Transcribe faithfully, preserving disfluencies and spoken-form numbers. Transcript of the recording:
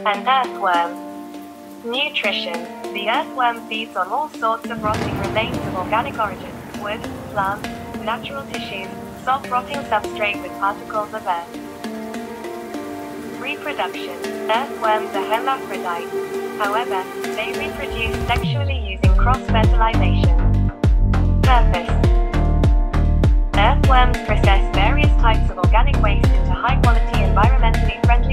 An earthworm. Nutrition. The earthworm feeds on all sorts of rotting remains of organic origin: wood, plants, natural tissues, soft rotting substrate with particles of earth. Reproduction. Earthworms are hermaphrodites. However, they reproduce sexually using cross-fertilization. Purpose. Earthworms process various types of organic waste into high-quality, environmentally friendly